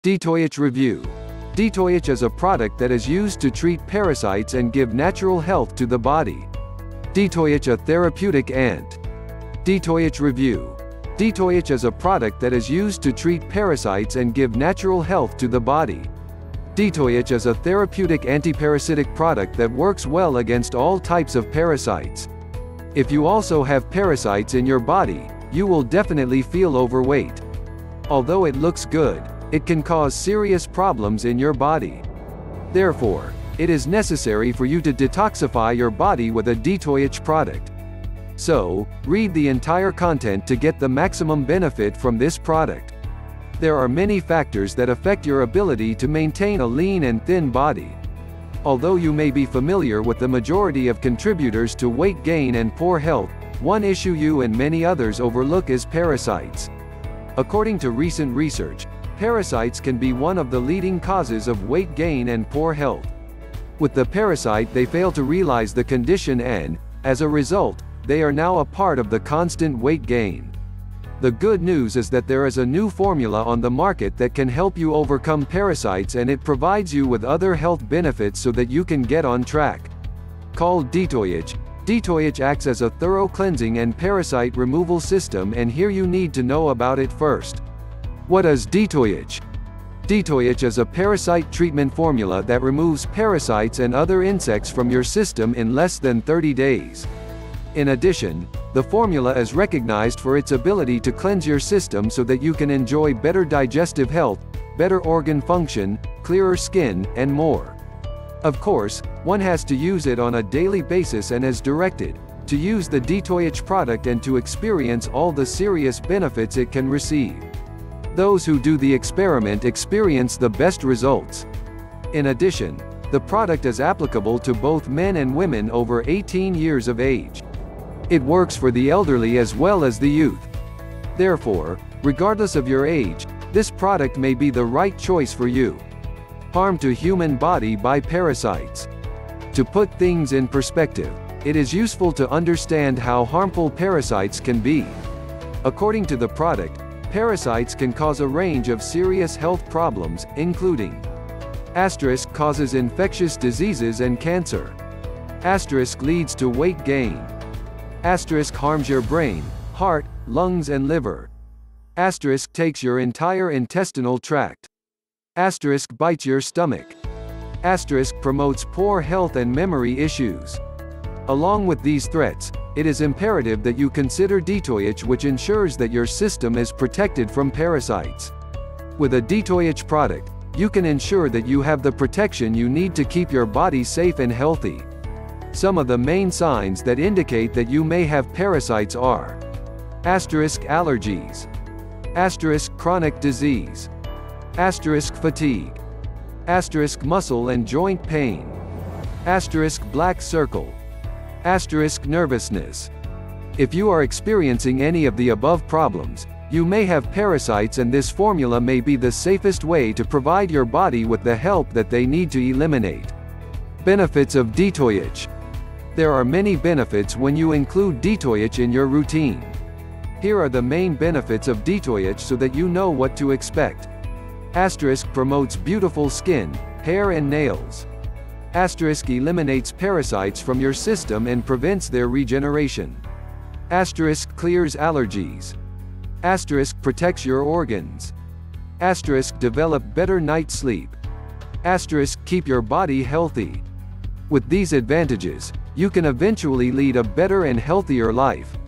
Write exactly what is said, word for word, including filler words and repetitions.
Detoyich Review. Detoyich is a product that is used to treat parasites and give natural health to the body. Detoyich, a therapeutic ant. Detoyich Review. Detoyich is a product that is used to treat parasites and give natural health to the body. Detoyich is a therapeutic antiparasitic product that works well against all types of parasites. If you also have parasites in your body, you will definitely feel overweight. Although it looks good, it can cause serious problems in your body. Therefore, it is necessary for you to detoxify your body with a Detoyich product. So, read the entire content to get the maximum benefit from this product. There are many factors that affect your ability to maintain a lean and thin body. Although you may be familiar with the majority of contributors to weight gain and poor health, one issue you and many others overlook is parasites. According to recent research, parasites can be one of the leading causes of weight gain and poor health. With the parasite, they fail to realize the condition and, as a result, they are now a part of the constant weight gain. The good news is that there is a new formula on the market that can help you overcome parasites, and it provides you with other health benefits so that you can get on track. Called Detoyich, Detoyich acts as a thorough cleansing and parasite removal system, and here you need to know about it first. What is Detoyich? Detoyich is a parasite treatment formula that removes parasites and other insects from your system in less than thirty days. In addition, the formula is recognized for its ability to cleanse your system so that you can enjoy better digestive health, better organ function, clearer skin, and more. Of course, one has to use it on a daily basis and as directed, to use the Detoyich product and to experience all the serious benefits it can receive. Those who do the experiment experience the best results. In addition, the product is applicable to both men and women over eighteen years of age. It works for the elderly as well as the youth. Therefore, regardless of your age, this product may be the right choice for you. Harm to human body by parasites. To put things in perspective, it is useful to understand how harmful parasites can be. According to the product, parasites can cause a range of serious health problems, including asterisk causes infectious diseases and cancer. Asterisk leads to weight gain. Asterisk harms your brain, heart, lungs and liver. Asterisk takes your entire intestinal tract. Asterisk bites your stomach. Asterisk promotes poor health and memory issues. Along with these threats, it is imperative that you consider Detoyich, which ensures that your system is protected from parasites. With a Detoyich product, you can ensure that you have the protection you need to keep your body safe and healthy. Some of the main signs that indicate that you may have parasites are asterisk allergies, asterisk chronic disease, asterisk fatigue, asterisk muscle and joint pain, asterisk black circle, asterisk nervousness. If you are experiencing any of the above problems, you may have parasites, and this formula may be the safest way to provide your body with the help that they need to eliminate. Benefits of Detoyich. There are many benefits when you include Detoyich in your routine. Here are the main benefits of Detoyich so that you know what to expect. Asterisk promotes beautiful skin, hair and nails. Asterisk eliminates parasites from your system and prevents their regeneration. Asterisk clears allergies. Asterisk protects your organs. Asterisk develop better night sleep. Asterisk keep your body healthy. With these advantages, you can eventually lead a better and healthier life.